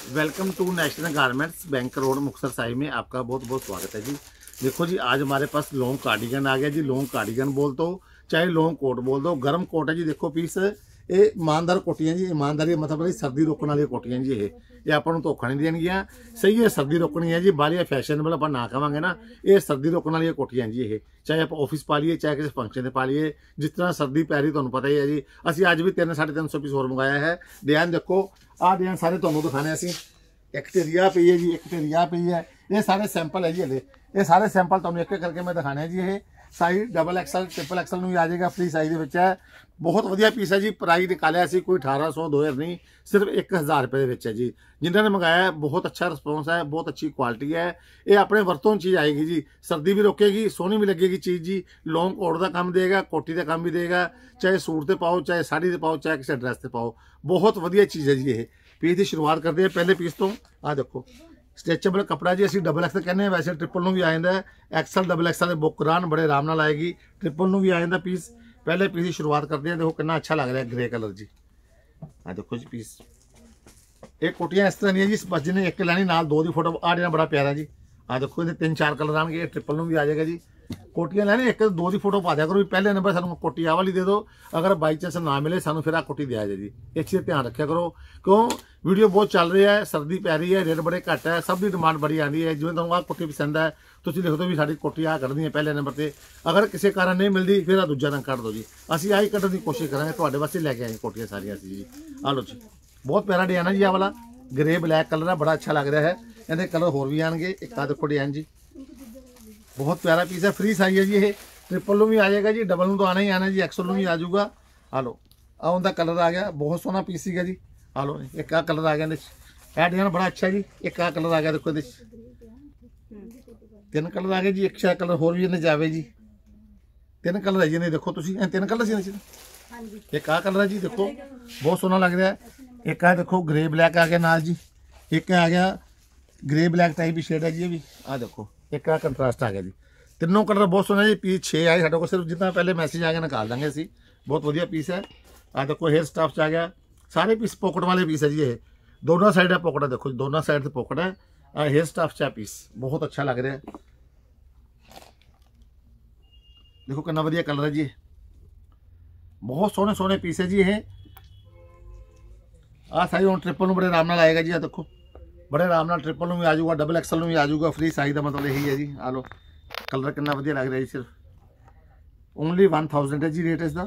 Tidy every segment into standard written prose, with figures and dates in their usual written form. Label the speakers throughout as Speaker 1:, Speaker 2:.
Speaker 1: Welcome to national garments bank road Muktsar Sahib में आपका बहुत बहुत स्वागत है जी। देखो जी, आज हमारे पास लॉन्ग कार्डिगन आ गया जी। लॉन्ग कार्डिगन बोल दो चाहे लॉन्ग कोट बोल दो, गर्म कोट है जी। देखो पीस ये ईमानदार कोटियां जी, ईमानदारी मतलब सर्दी रोकने वाली कोटियां जी। ये ਆਪਾਂ ਨੂੰ ਧੋਖਾ नहीं देणगियां। सही है, सर्दी रोकनी है जी। बाहर फैशनेबल आप ना कहेंगे ना, ये सर्दी रोकने वाली कोटियां जी। ये चाहे आप ऑफिस पा लीए चाहे किसी फंक्शन से पा लीए, जिस तरह सर्दी पै रही ਤੁਹਾਨੂੰ पता ही है जी। ਅਸੀਂ ਅੱਜ भी 300-350 पीस होर मंगाया है। डिजाइन देखो, आ डिजाइन सारे ਤੁਹਾਨੂੰ दिखाने ਅਸੀਂ। एक ढेरिया पई है जी, एक ढेरिया पई है। ये सारे सैंपल है जी। हले ये सारे सैंपल ਤੁਹਾਨੂੰ एक करके मैं दिखाने जी। ये size double XL triple XL में आ जाएगा, फ्री साइज है। बहुत वधिया पीस है जी। प्राइस निकालिया सी कोई 1800-2000 नहीं, सिर्फ 1000 रुपये है जी। जिन्होंने मंगाया बहुत अच्छा रिस्पॉन्स है, बहुत अच्छी क्वालिटी है। ये अपने वरतों चीज़ आएगी जी। सर्दी भी रोकेगी, सोहनी भी लगेगी चीज़ जी। लॉन्ग कोट का काम देगा, कोटी का काम भी देगा। चाहे सूट से पाओ, चाहे साड़ी से पाओ, चाहे किसी ड्रेस से पाओ, बहुत वधिया चीज़ है जी। ये पीस की शुरुआत करते हैं पहले पीस तो। आ देखो स्ट्रेचेबल कपड़ा जी। ਅਸੀਂ डबल एक्सल कहने, वैसे ट्रिपल ਨੂੰ भी आ जाता है। एक्सल डबल एक्सल बुक करान बड़े आराम नाल आएगी। ट्रिपल ਨੂੰ भी आ जाता पीस। पहले पीस की शुरुआत करते हैं। देखो कितना अच्छा लग रहा है, ग्रे कलर जी। आ देखो जी पीस। एक कोटियां इस तरह नहीं है जी, बस जिन्हें एक लैनी नाल दो की फोटो आ जाना, बड़ा प्यारा जी। आ देखो ये 3-4 कलर आएंगे। ट्रिपल ਨੂੰ भी आ जाएगा जी। कोटियां लैनी एक दो की फोटो पा दिया करो। पहले नंबर सानू कोटी आ वाली दे दो, अगर बाई चांस ना मिले सानू फिर आ कोटी दिया जाए जी। इस चीज़ ध्यान रखा करो, क्यों वीडियो बहुत चल रही है, सर्दी पै रही है, रेट बड़े घट है, सब की डिमांड बड़ी आती है। जिवें तुहानूं आ कोटी पसंद है तुसीं लिख दो भी साडी कोटी आ कढ़नी है पहले नंबर पर। अगर किसी कारण नहीं मिलती फिर आ दूजा रंग कढ़ दो जी। असीं आई कढ़न की कोशिश करांगे, तुहाडे वास्ते लैके आए कोटियां सारियां असीं जी। आ लो जी, बहुत प्यारा डिजाइन है जी। आ वाला ग्रे ब्लैक कलर है, बड़ा अच्छा लग रहा है। इहदे कलर होर भी आएंगे। एक आ देखो डिजाइन जी, बहुत प्यारा पीस है। फ्री साइज है जी। ये ट्रिपल में भी आ जाएगा जी, डबल में तो आना ही आना जी, एक्सल में भी आ जाऊगा। आ लो आ उनका कलर आ गया, बहुत सोहना पीस है जी। आ लो एक आ कलर आ गया, यह डिजाइन बड़ा अच्छा जी। एक आ कलर आ गया, देखो 3 कलर आ गए जी। एक शायद कलर होर भी इन्हें जावे जी। 3 कलर है जी। नहीं देखो तुम 3 कलर से। एक आ कलर है जी, देखो बहुत सोहना लग रहा है। एक आ देखो ग्रे ब्लैक आ गया नाल जी। एक आ गया ग्रे ब्लैक टाइप की शेड है जी। ये भी आ देखो एक आ कंट्रास्ट आ गया जी। तीनों कलर बहुत सोहने जी। पीस 6 आए साढ़े को, सिर्फ जितना पहले मैसेज आ गया निकाल देंगे असी। बहुत वधिया पीस है। आ देखो हेयर स्टाफ आ गया, सारे पीस पॉकेट वाले पीस है जी। ये दोनों साइड है पॉकेट है, देखो दोनों साइड से पॉकेट है। हेयर स्टाफ चा पीस बहुत अच्छा लग रहा है। देखो कितना वधिया कलर है जी। बहुत सोहने सोहने पीस है जी। ये आ साइज हम ट्रिपल में बड़े आराम नाल आएगा जी। आ देखो बड़े आराम नाल ट्रिपल में भी आ जाऊगा, डबल एक्सल में भी आ जाऊगा। फ्री साइज का मतलब यही है जी। आ लो कलर कितना वधिया लग रहा है जी। सिर्फ ओनली 1000 है जी रेट इसका।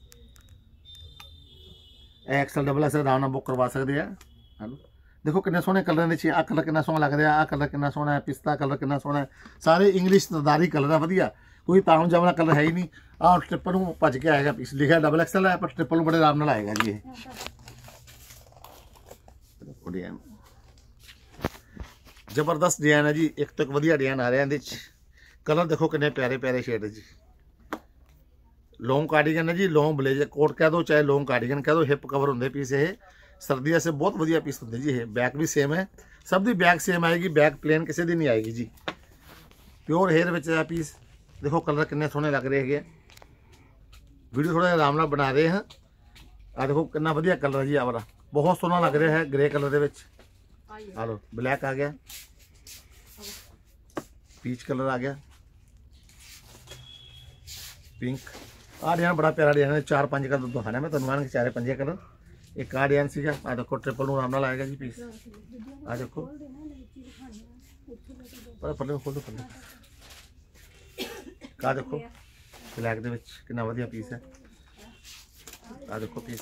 Speaker 1: एक्सल डबल एक्सल आराम नाल बुक करवा सकते हैं। हेलो देखो कितने सोहने कलर नीचे। आ कलर कितना सोहना लग रहा है, आ कलर कितना सोहना है, पिस्ता कलर कितना सोहना है। सारे इंग्लिश सरदारी कलर है, वधिया कोई ताम जाम वाला कलर है ही नहीं। आ ट्रिपल में भज के आएगा पीस, लिखा डबल एक्सल है पर ट्रिपल में बड़े आराम नाल आएगा जी। ये जबरदस्त डिजाइन है जी। एक तो एक वधिया डिजाइन आ रहा है। कलर देखो कितने प्यारे प्यारे शेड है जी। लॉन्ग कार्डिगन है जी, लॉन्ग ब्लेजर कोट कह दो चाहे लॉन्ग कार्डिगन कह दो। हिप कवर होंगे पीस। ये सर्दियों से बहुत वधिया पीस होंगे जी। ये बैक भी सेम है, सब दी बैक सेम आएगी। बैक प्लेन किसी दी नहीं आएगी जी। Pure hair which piece. देखो कलर कितने सोहने लग रहे हैं। वीडियो थोड़ा आराम नाल बना रहे हैं। आ देखो कितना वधिया कलर है जी। आ वाला बहुत सोहना लग रहा है, ग्रे कलर के। आ लो ब्लैक आ गया, पीच कलर आ गया, पिंक। आ डिजाइन बड़ा प्यारा डिजाइन है। 4-5 कलर दिखाना मैं तुहानूं, 4-5 कलर। एक आ डिजाइन सीगा। आ देखो ट्रिपल में आराम नाल आएगा जी पीस। आ देखो पल्ले खोलो पल्ले। आ देखो ब्लैक दे विच कितना वधिया पीस है। आ देखो पीस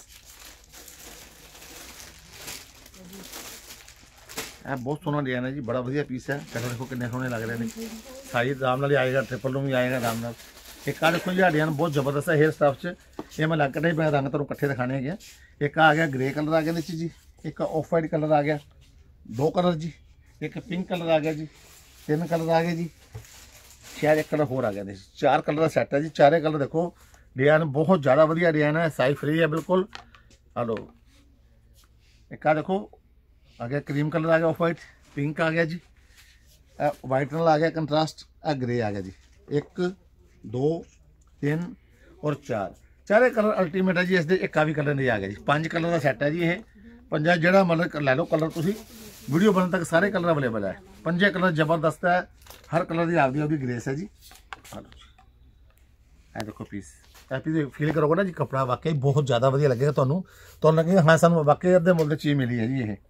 Speaker 1: बहुत सोहना डिजाइन है जी, बड़ा वधिया पीस है। कलर देखो कितने सोहने लग रहे हैं। साइज आराम नाल आएगा, ट्रिपल में भी आएगा आराम नाल। एक आ देखो जी डिजाइन बहुत जबरदस्त है हेयर स्टाफ च। ये मैं लग नहीं मैं रंग तुहानूं इकट्ठे दिखाने हैं। एक आ गया ग्रे कलर आ गया नीचे जी। एक ऑफ वाइट कलर आ गया, 2 कलर जी। एक पिंक कलर आ गया जी, 3 कलर आ गए जी। शायद एक कलर होर आ गया जी। 4 कलर का सैट है जी। चारे कलर देखो डिजाइन बहुत ज़्यादा वधिया डिजाइन है। साइज फ्री है बिल्कुल। हेलो एक आ देखो आ गया क्रीम कलर आ गया, ऑफ वाइट, पिंक आ गया जी, वाइट नाल आ गया कंट्रास्ट, ग्रे आ गया जी। 1 2 3 और 4 चारे कलर अल्टीमेट है जी। इस एक भी कलर नहीं आ गया जी। 5 कलर का सैट है जी। ये पंजा जिहड़ा मतलब लै लो कलर तुसीं, वीडियो बनने तक सारे कलर अवेलेबल है। 5 कलर जबरदस्त है, हर कलर की आपकी ग्रेस है जी। ए देखो पीस, ए पीस फील करोगे ना जी, कपड़ा वाकई बहुत ज़्यादा वधिया लगेगा तुहानूं, तुहानूं लगेगा हाँ सानूं वाकई अद्धे मुल दी चीज़ मिली है जी। ये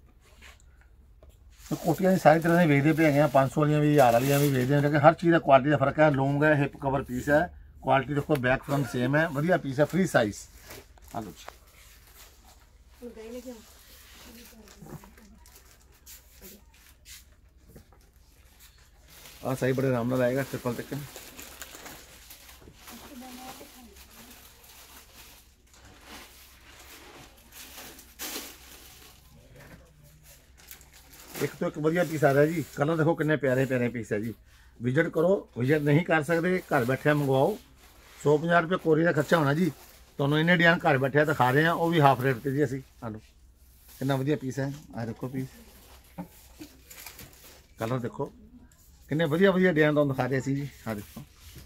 Speaker 1: तो कोटियां की सारी तरह की वेचते पे हैं, 500 वाली भी, 1000 वाली भी वेचते हैं, लेकिन हर चीज़ का क्वालिटी का फर्क है। लॉन्ग है, हिप कवर पीस है, क्वालिटी देखो बैक फ्रंट सेम है, वधिया पीस है, फ्री साइज। हेलो जी, सही बड़े आराम नाल आएगा ट्रिपल तक। एक तो एक वधिया पीस आ रहा है जी, कलर देखो कितने प्यारे प्यारे पीस है जी। विजिट करो, विजिट नहीं कर सकते घर बैठे मंगवाओ। 150 रुपये कोरियर का खर्चा होना जी, तुहानूं इन्ने डिजाइन घर बैठे दिखा रहे हैं, वो भी हाफ रेट ते जी असीं। हेलो कितना वधिया पीस है, आ देखो पीस, कलर देखो कितने वधिया वधिया डिजाइन तुहानूं दिखा रहे जी। हाँ देखो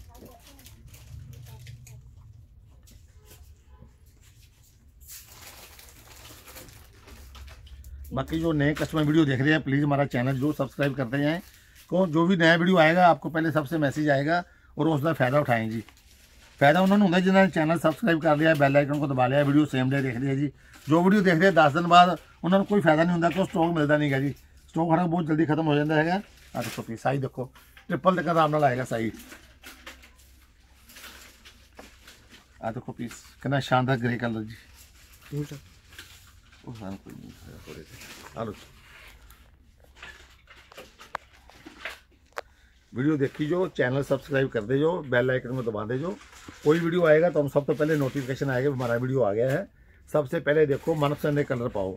Speaker 1: बाकी जो नए कस्टमर वीडियो देख रहे हैं प्लीज़ हमारा चैनल जरूर सब्सक्राइब करते जाएँ, को जो भी नया वीडियो आएगा आपको पहले सबसे मैसेज आएगा और उसका फ़ायदा उठाएं जी। फायदा उन्होंने होंगे जिन्होंने चैनल सबसक्राइब कर लिया, बैल आइकन को दबा लिया, वीडियो सेम डे देख लिया जी। जो वीडियो देख रहे हैं 10 दिन बाद उन्होंने कोई फायदा नहीं होता, कोई स्टॉक मिलता नहीं है जी, स्टॉक हर बहुत जल्दी खत्म हो जाता है। आ देखो पीस, साइज देखो ट्रिपल तक आराम नाल आएगा साइज। आ देखो पीस कितना शानदार ग्रे कलर जी। हेलो वीडियो देखी जो, चैनल सब्सक्राइब कर दे जो, बेल आइकन को दबा दे जो, कोई वीडियो आएगा तो हम सबसे पहले नोटिफिकेशन आएगा हमारा वीडियो आ गया है। सबसे पहले देखो मनपसंद कलर पाओ।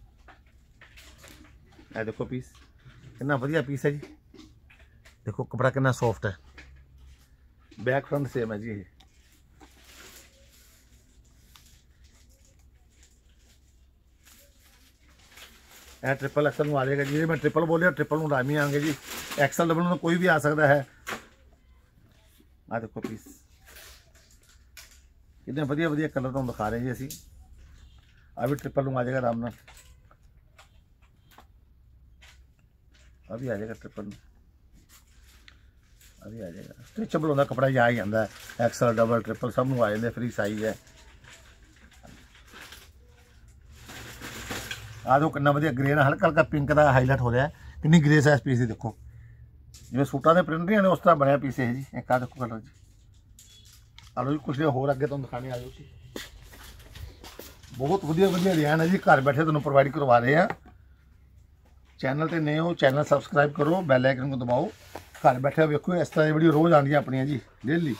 Speaker 1: ए देखो पीस कितना वधिया पीस है जी, देखो कपड़ा कितना सॉफ्ट है, बैक फ्रंट सेम है जी। यह ट्रिपल एक्सल में आ जाएगा जी, मैं ट्रिपल बोलिया ट्रिपल में रामी आएंगे जी, एक्सल डबल में कोई भी आ सकता है। आ देखो पीस कितने वधिया वधिया कलर तुम दिखा रहे हैं जी असी, अभी ट्रिपल में आ जाएगा आराम नाल, अभी आ जाएगा ट्रिपल में, अभी आ जाएगा। स्ट्रेचेबल होता कपड़ा ही आ ही जाता है, एक्सल डबल ट्रिपल सब में आ जाते, फ्री साइज है। आ दो कितना वधिया ग्रे ना हल्का हल्का पिंक का हाईलाइट हो रहा है, कितनी ग्रे साइज पीस है देखो, जिवें सूटां दे प्रिंट नहीं आने उस तरह बनया पीस है जी। एक आ देखो कलर जी, आ लो जी कुछ होर अगे तुहानूं दिखाने आ जाओ जी। बहुत वधिया वधिया डिजाइन है जी, घर बैठे तुहानूं प्रोवाइड करवा रहे हैं। चैनल ते नए हो चैनल सबसक्राइब करो, बैल आइकन को दबाओ, घर बैठे वेखो इस तरह की वीडियो रोज़ आती अपनियां जी डेली।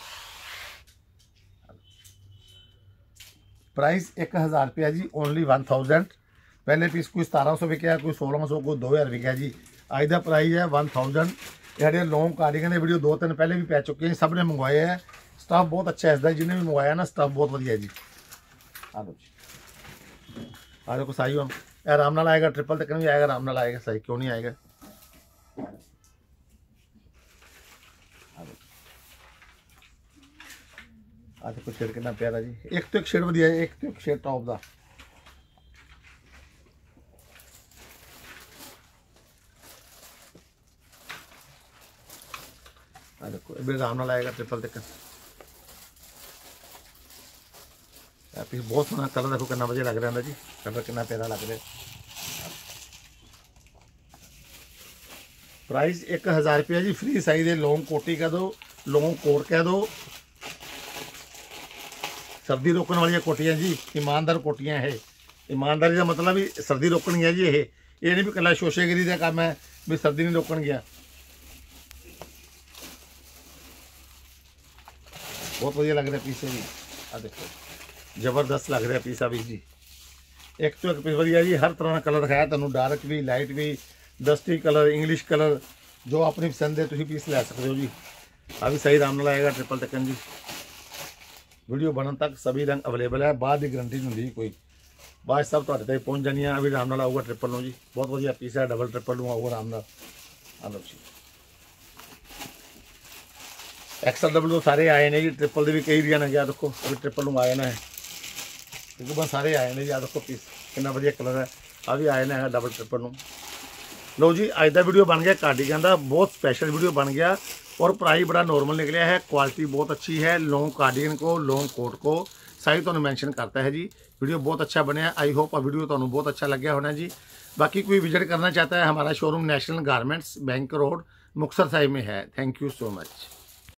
Speaker 1: प्राइस 1000 रुपया जी, ओनली 1000। पहले पीस कोई 1700 विकया, कोई 1600, कोई 2000 विकया जी। अज का प्राइस है 1000। ये लॉन्ग कार्डिगन के वीडियो 2-3 पहले भी पै चुके हैं, सब ने मंगवाए हैं, स्टफ बहुत अच्छा है इसका, जिन्हें भी मंगवाया ना स्टफ बहुत वधिया है जी। आ लो जी, आ देखो साई हम आराम नाल आएगा, ट्रिपल तक भी आएगा आराम नाल आएगा, सही क्यों नहीं आएगा। आ देखो शेड कितना प्यारा जी, एक तो एक शेड वधिया है, एक तो एक शेड टॉप का। देखो ये भी आराम नाल आएगा ट्रिपल तक। पीस बहुत सोहना कलर देखो कितना वधिया लग रहा है जी, कलर कितना प्यारा लग रहा है। प्राइस 1000 रुपया जी, फ्री साइज है, लॉन्ग कोटी कह दो, लॉन्ग कोट कह दो, सर्दी रोकने वाली कोटियां जी, ईमानदार कोटियां है। ईमानदारी का मतलब भी सर्दी रोकनी है जी, ये नहीं भी कला शोशेगिरी का काम है भी सर्दी नहीं रोकन गया। बहुत वधिया लग रहा है पीस जी। आ देखो जबरदस्त लग रहा है पीस अभी जी, एक तो एक पीस वधिया जी, हर तरह का कलर दिखाया तुहानूं, डार्क भी लाइट भी, डस्टी कलर इंग्लिश कलर, जो अपनी पसंद है तुसीं पीस लै सकते हो जी। अभी सही आराम नाल आएगा ट्रिपल तकन जी। वीडियो बनने तक सभी रंग अवेलेबल है, बाद की गारंटी नहीं होंगी कोई, बाद सब तुहाडे तक पहुँच जानी है। अभी आराम नाल आऊगा ट्रिपल में जी, बहुत वधिया पीस है, डबल ट्रिपल में आऊगा आराम नाल। आ लो जी एक्सल डबल तो सारे आए हैं जी, ट्रिपल के भी कई डिजाइन है। देखो अभी ट्रिपल में आए ना है, तकरीबन सारे आए हैं जी। आ देखो पीस कितना वधिया कलर है। आ भी आए ने डबल ट्रिपल नूं। लो जी अज का वीडियो बन गया कार्डिगन का, बहुत स्पैशल वीडियो बन गया और प्राइस बड़ा नॉर्मल निकलिया है। क्वालिटी बहुत अच्छी है। लॉन्ग कार्डिगन को, लॉन्ग कोट को साइज तो मैंशन करता है जी। वीडियो बहुत अच्छा बनया। आई होप वीडियो तो बहुत अच्छा लगे होना जी। बाकी कोई विजिट करना चाहता है, हमारा showroom national garments bank road Muktsar Sahib में है। Thank you so much.